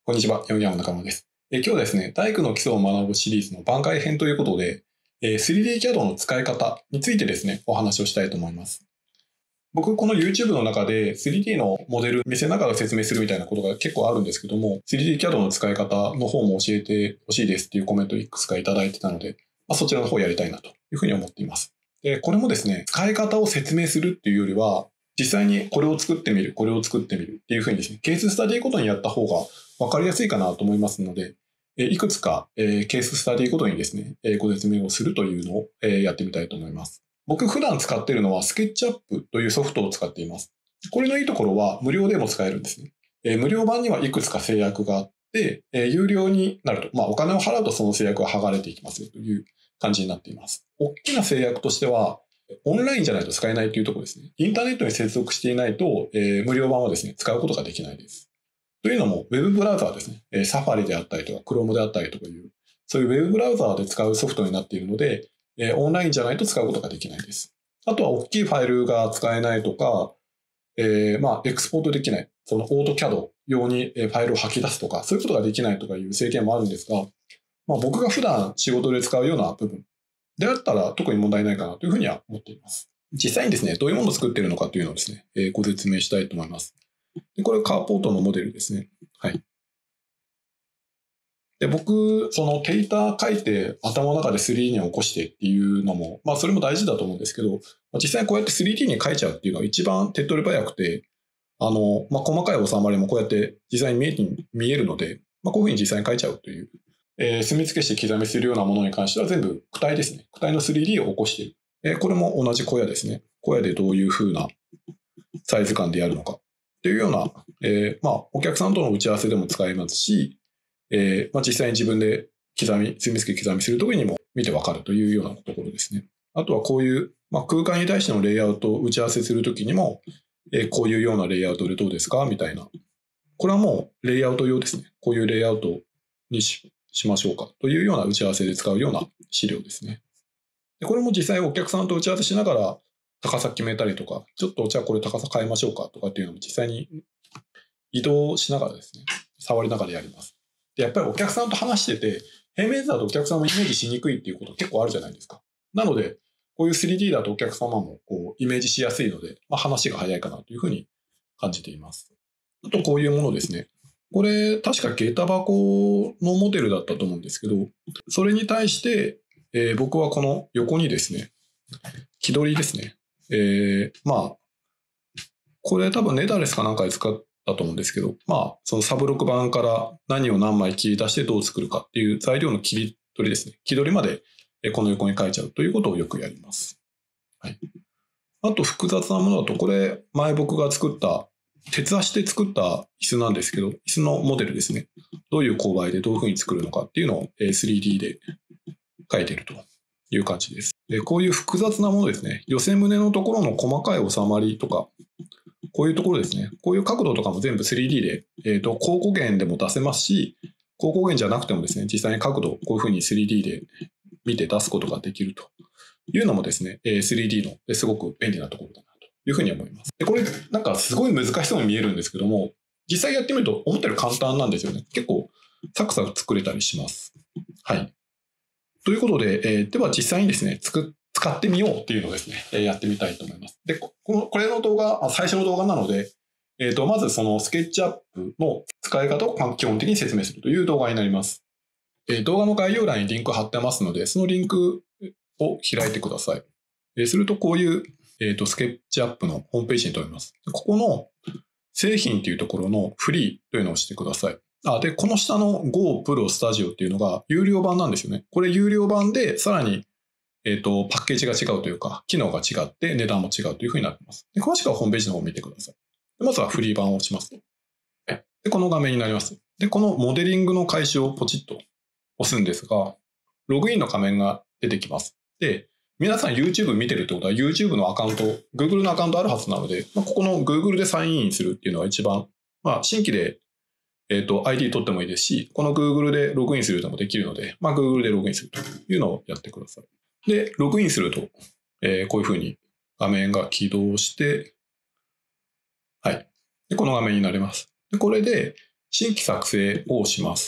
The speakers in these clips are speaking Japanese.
こんにちは、ヨンヤンの中野です。今日はですね、体育の基礎を学ぶシリーズの番外編ということで、3D CAD の使い方についてですね、お話をしたいと思います。僕、この YouTube の中で 3D のモデル見せながら説明するみたいなことが結構あるんですけども、3D CAD の使い方の方も教えてほしいですっていうコメントをいくつかいただいてたので、そちらの方をやりたいなというふうに思っています。これもですね、使い方を説明するっていうよりは、実際にこれを作ってみる、これを作ってみるっていうふうにですね、ケーススタディごとにやった方が分かりやすいかなと思いますので、いくつかケーススタディごとにですね、ご説明をするというのをやってみたいと思います。僕普段使っているのはスケッチアップというソフトを使っています。これのいいところは無料でも使えるんですね。無料版にはいくつか制約があって、有料になると、お金を払うとその制約が剥がれていきますよという感じになっています。大きな制約としては、オンラインじゃないと使えないというところですね。インターネットに接続していないと、無料版はですね、使うことができないです。というのも、ウェブブラウザーですね。サファリであったりとか、Chrome であったりとかいう、そういうウェブブラウザーで使うソフトになっているので、オンラインじゃないと使うことができないです。あとは大きいファイルが使えないとか、エクスポートできない。そのオートキャド用にファイルを吐き出すとか、そういうことができないとかいう制限もあるんですが、僕が普段仕事で使うような部分であったら特に問題ないかなというふうには思っています。実際にですね、どういうものを作っているのかというのをですね、ご説明したいと思います。でこれカーポートのモデルですね。はい。で、僕、そのデータ書いて頭の中で 3D に起こしてっていうのも、それも大事だと思うんですけど、実際にこうやって 3D に書いちゃうっていうのが一番手っ取り早くて、細かい収まりもこうやって実際に見えるので、こういうふうに実際に書いちゃうという、墨付けして刻みするようなものに関しては全部躯体ですね。躯体の 3D を起こしている。これも同じ小屋ですね。小屋でどういうふうなサイズ感でやるのかっていうような、お客さんとの打ち合わせでも使えますし、実際に自分で墨付け刻みするときにも見てわかるというようなところですね。あとはこういう、空間に対してのレイアウトを打ち合わせするときにも、こういうようなレイアウトでどうですかみたいな。これはもうレイアウト用ですね。こういうレイアウトにしましょうかというような打ち合わせで使うような資料ですね。でこれも実際お客さんと打ち合わせしながら高さ決めたりとか、ちょっとじゃあこれ高さ変えましょうかとかっていうのも実際に移動しながらですね、触りながらやります。で、やっぱりお客さんと話してて、平面図だとお客さんもイメージしにくいっていうこと結構あるじゃないですか。なので、こういう 3D だとお客様もこうイメージしやすいので、話が早いかなというふうに感じています。あとこういうものですね。これ確か下駄箱のモデルだったと思うんですけど、それに対して、僕はこの横にですね、木取りですね。これ多分ネダレスかなんかで使ったと思うんですけど、そのサブ6番から何を何枚切り出してどう作るかっていう材料の切り取りですね。切り取りまでこの横に書いちゃうということをよくやります。はい。あと複雑なものだと、これ前僕が作った鉄足で作った椅子なんですけど、椅子のモデルですね。どういう勾配でどういうふうに作るのかっていうのを 3D で書いているという感じです。こういう複雑なものですね。寄せ胸のところの細かい収まりとか、こういうところですね。こういう角度とかも全部 3D で、高光源でも出せますし、高光源じゃなくてもですね、実際に角度、こういうふうに 3D で見て出すことができるというのもですね、3D のすごく便利なところだなというふうに思います。でこれ、なんかすごい難しそうに見えるんですけども、実際やってみると思ったより簡単なんですよね。結構サクサク作れたりします。はい。ということで、では実際にですね、使ってみようっていうのをですね、やってみたいと思います。で、これの動画、最初の動画なので、まずそのスケッチアップの使い方を基本的に説明するという動画になります。動画の概要欄にリンク貼ってますので、そのリンクを開いてください。するとこういう、スケッチアップのホームページに飛びます。ここの製品っていうところのフリーというのを押してください。で、この下の Go Pro Studio っていうのが有料版なんですよね。これ有料版でさらにパッケージが違うというか、機能が違って値段も違うというふうになっています。で詳しくはホームページの方を見てください。まずはフリー版を押しますと。で、この画面になります。で、このモデリングの開始をポチッと押すんですが、ログインの画面が出てきます。で、皆さん YouTube 見てるってことは YouTube のアカウント、Google のアカウントあるはずなので、ここの Google でサインインするっていうのが一番、新規でID 取ってもいいですし、この Google でログインするのもできるので、Google でログインするというのをやってください。で、ログインすると、こういうふうに画面が起動して、はい。で、この画面になります。で、これで、 新規作成をします。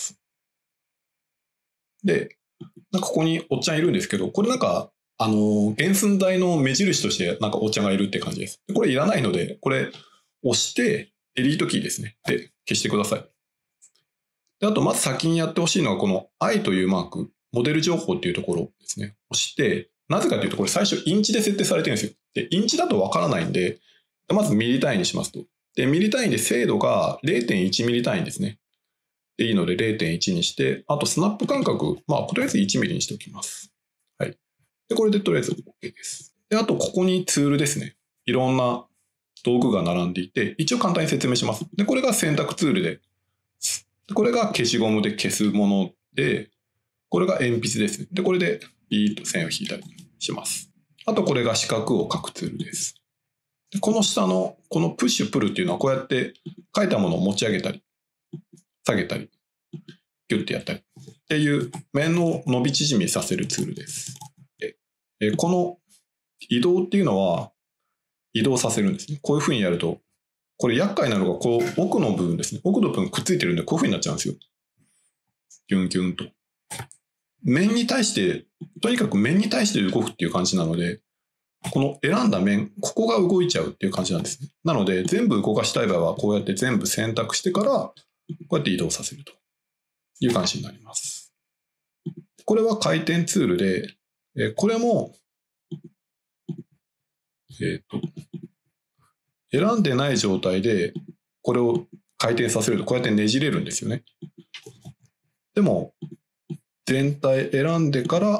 で、ここにおっちゃんいるんですけど、これ原寸大の目印としておっちゃんがいるって感じです。これいらないので、これ押して、デリートキーですね。で、消してください。で、あと、まず先にやってほしいのは、この I というマーク、モデル情報っていうところですね。押して、なぜかというと、これ最初インチで設定されてるんですよ。で、インチだとわからないんで、まずミリ単位にしますと。で、ミリ単位で精度が 0.1 ミリ単位ですね。で、いいので 0.1 にして、あとスナップ間隔、とりあえず1ミリにしておきます。はい。で、これでとりあえず OK です。で、あとここにツールですね。いろんな道具が並んでいて、一応簡単に説明します。で、これが選択ツールで、これが消しゴムで消すもので、これが鉛筆ですね。で、これでビーッと線を引いたりします。あとこれが四角を書くツールです。で、この下のこのプッシュプルっていうのはこうやって書いたものを持ち上げたり、下げたり、ギュッてやったりっていう面を伸び縮みさせるツールです。で、この移動っていうのは移動させるんですね。こういうふうにやると、これ厄介なのがこう奥の部分ですね。奥の部分くっついてるんでこういうふうになっちゃうんですよ。ギュンギュンと。面に対して、とにかく面に対して動くっていう感じなので、この選んだ面、ここが動いちゃうっていう感じなんですね。なので、全部動かしたい場合は、こうやって全部選択してから、こうやって移動させるという感じになります。これは回転ツールで、これも、選んでない状態で、これを回転させると、こうやってねじれるんですよね。でも、全体選んでから、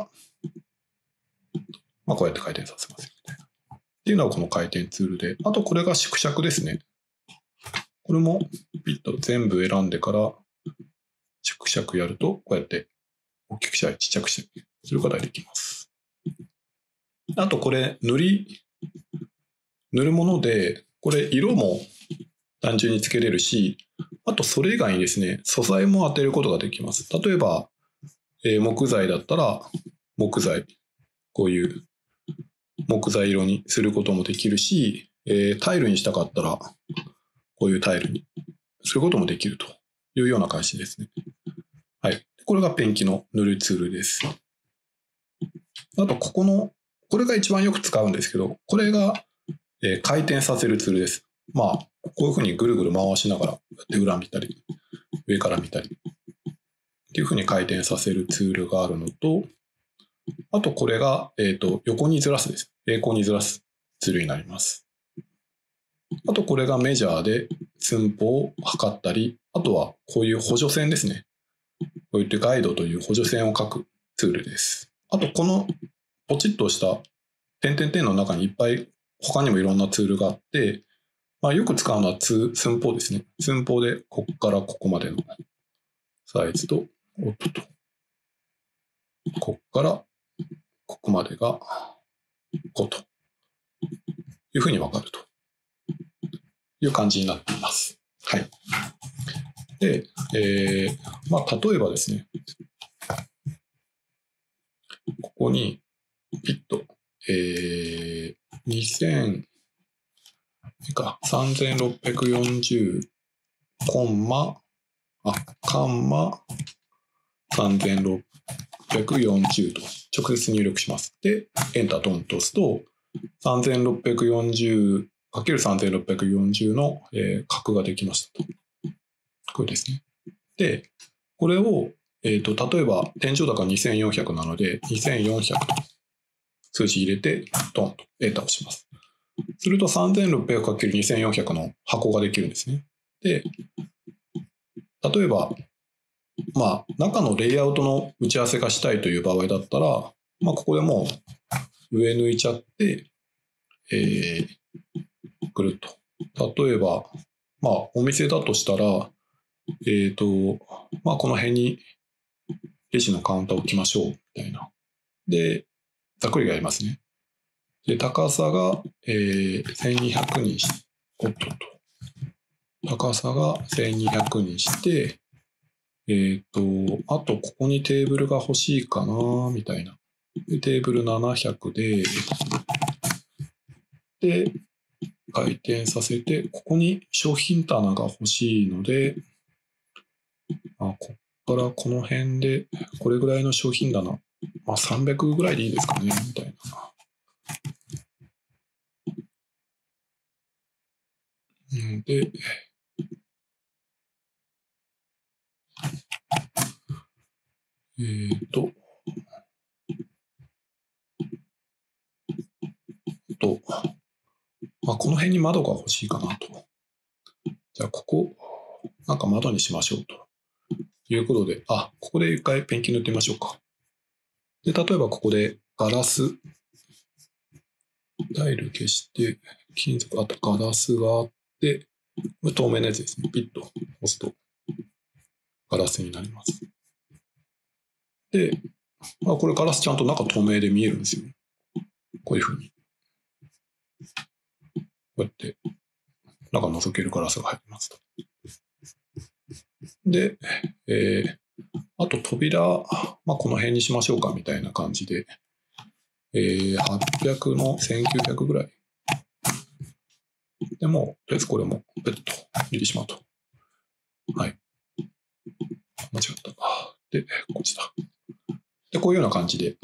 こうやって回転させますよみたいな。っていうのはこの回転ツールで、あとこれが縮尺ですね。これもピッと全部選んでから縮尺やると、こうやって大きくしたりちっちゃくしたりすることができます。あとこれ塗るもので、これ色も単純につけれるし、あとそれ以外にですね、素材も当てることができます。例えば、木材だったら木材、こういう木材色にすることもできるし、タイルにしたかったらこういうタイルにすることもできるというような感じですね。はい。これがペンキの塗るツールです。あと、これが一番よく使うんですけど、これが、回転させるツールです。こういうふうにぐるぐる回しながら、裏見たり、上から見たり、っていうふうに回転させるツールがあるのと、あとこれが、横にずらすです。平行にずらすツールになります。あとこれがメジャーで寸法を測ったり、あとはこういう補助線ですね。こういったガイドという補助線を書くツールです。あとこのポチッとした点々点の中にいっぱい他にもいろんなツールがあって、よく使うのは寸法ですね。寸法でここからここまでのサイズと、ここからここまでが5というふうに分かるという感じになっています。はい。で、例えばですね、ここにピッと、3640コンマ、カンマ3640と直接入力します。で、エンタードンと押すと、3640×3640 の、角ができましたと。これですね。で、これを、例えば天井高2400なので、2400と数字入れて、ドンとエンターを押します。すると 3600×2400 の箱ができるんですね。で、例えば、中のレイアウトの打ち合わせがしたいという場合だったら、ここでもう上抜いちゃって、ぐるっと。例えば、お店だとしたら、この辺にレジのカウンターを置きましょう、みたいな。で、ざっくりやりますね。で、高さが、1200にし、高さが1200にして、あとここにテーブルが欲しいかな、みたいな。で、テーブル700で、回転させて、ここに商品棚が欲しいので、 ここからこの辺で、これぐらいの商品棚、300ぐらいでいいですかね、みたいな。で、この辺に窓が欲しいかなと。じゃあ、ここ、なんか窓にしましょうということで、ここで一回ペンキ塗ってみましょうか。で、例えばここでガラス、タイル消して、金属、あとガラスがあって、これ透明なやつですね。ピッと押すとガラスになります。で、これガラスちゃんと中透明で見えるんですよ。こういうふうに。こうやって中覗けるガラスが入りますと。で、あと扉、この辺にしましょうかみたいな感じで、800の1900ぐらい。でも、とりあえずこれもペット入れてしまうと。はい。間違った。で、こっちだ。で、こういうような感じで、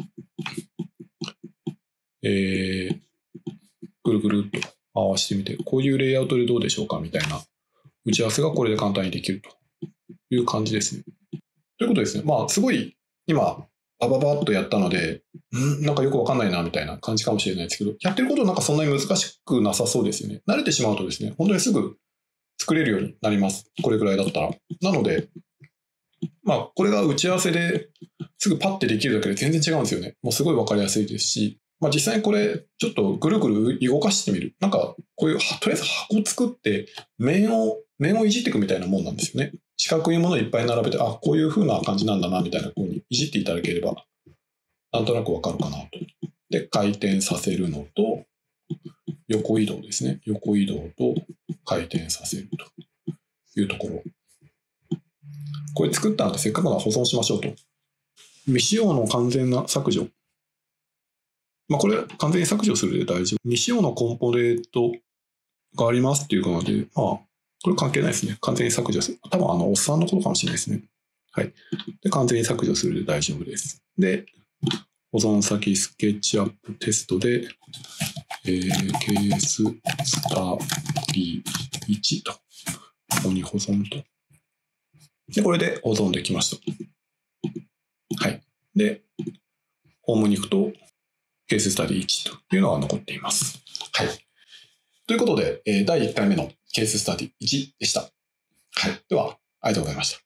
ぐるぐるっと回してみて、こういうレイアウトでどうでしょうかみたいな打ち合わせがこれで簡単にできるという感じですね。ということですね。すごい今、バババッとやったので、なんかよくわかんないなみたいな感じかもしれないですけど、やってることなんかそんなに難しくなさそうですよね。慣れてしまうとですね、本当にすぐ作れるようになります。これぐらいだったら。なので、これが打ち合わせですぐパッてできるだけで全然違うんですよね。もうすごいわかりやすいですし、実際にこれちょっとぐるぐる動かしてみる。なんかこういうとりあえず箱作って面をいじっていくみたいなもんなんですよね。四角いものをいっぱい並べて、こういう風な感じなんだなみたいな風にいじっていただければなんとなくわかるかなと。で、回転させるのと横移動ですね。横移動と回転させるというところ。これ作ったのでせっかくなら保存しましょうと。未使用の完全な削除。これ完全に削除するで大丈夫。未使用のコンポネントがありますっていうので、これ関係ないですね。完全に削除する。多分おっさんのことかもしれないですね。はい。で、完全に削除するで大丈夫です。で、保存先スケッチアップテストで、ケーススタディ1と、ここに保存と。で、これで保存できました。はい。で、ホームに行くと、ケーススタディ1というのが残っています。はい。ということで、第1回目のケーススタディ1でした。はい。では、ありがとうございました。